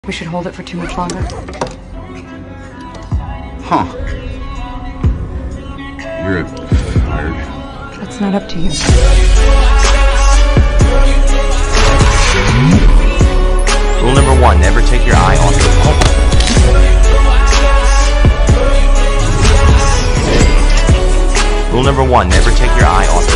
We should hold it for too much longer. Huh. You're fired. That's not up to you. Rule number 1, never take your eye off the ball. Rule number 1, never take your eye off